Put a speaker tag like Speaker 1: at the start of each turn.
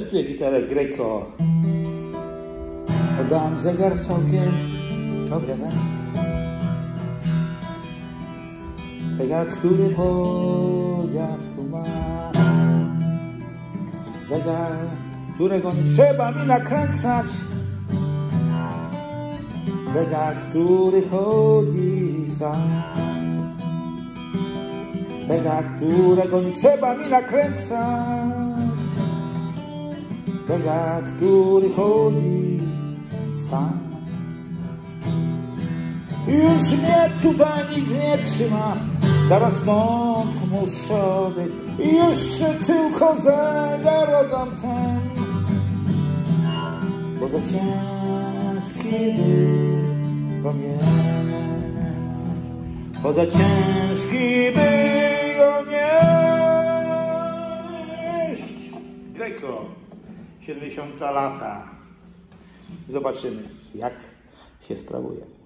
Speaker 1: Testuję gitarę Greco. Oddam zegar w całkiem dobre wersje. Zegar, który podziawku ma. Zegar, którego nie trzeba mi nakręcać. Zegar, który chodzi sam. Zegar, którego nie trzeba mi nakręcać. Zegar, który chodzi sam. Już mnie tutaj nic nie trzyma. Zaraz stąd muszę odejść. I jeszcze tylko zegar oddam ten, bo za ciężki był go nieść. Bo za ciężki był go nieść. Greco, 70 lata. Zobaczymy, jak się sprawuje.